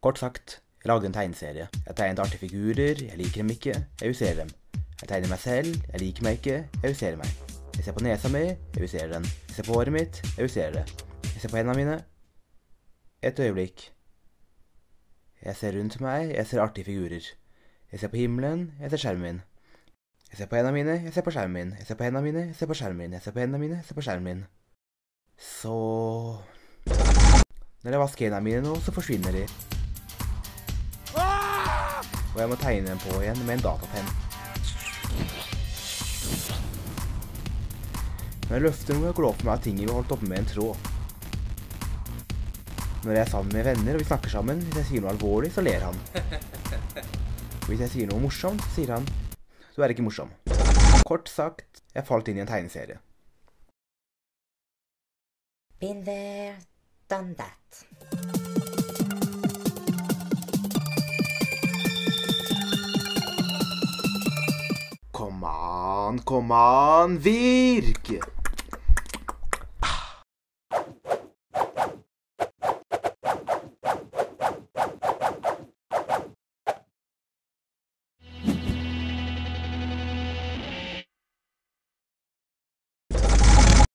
Kort sagt, jeg lagde en tegneserie. Jeg tegnet artige figurer, jeg liker dem ikke, jeg justerer dem. Jeg tegner meg selv, jeg liker meg ikke, jeg justerer meg. Jeg ser på nesa mi, jeg justerer den. Jeg ser på håret mitt, jeg justerer det. Jeg ser på hendene mine. Et øyeblikk. Jeg ser rundt meg, jeg ser artige figurer. Jeg ser på himmelen, jeg ser skjermen min. Jeg ser på hendene mine, jeg ser på skjermen min. Jeg ser på hendene mine, jeg ser på skjermen min. Jeg ser på hendene mine, jeg ser på skjermen min. Så... Når jeg vasker hendene mine nå, så forsvinner de. Og jeg må tegne dem på igjen med en datapenn. Når jeg løfter noe, går det opp med at ting vi har holdt oppe med en tråd. Når jeg er sammen med venner og vi snakker sammen, hvis jeg sier noe alvorlig, så ler han. Og hvis jeg sier noe morsomt, så sier han, du er ikke morsom. Kort sagt, jeg falt inn i en tegneserie. Been there, done that. Kom an, virke!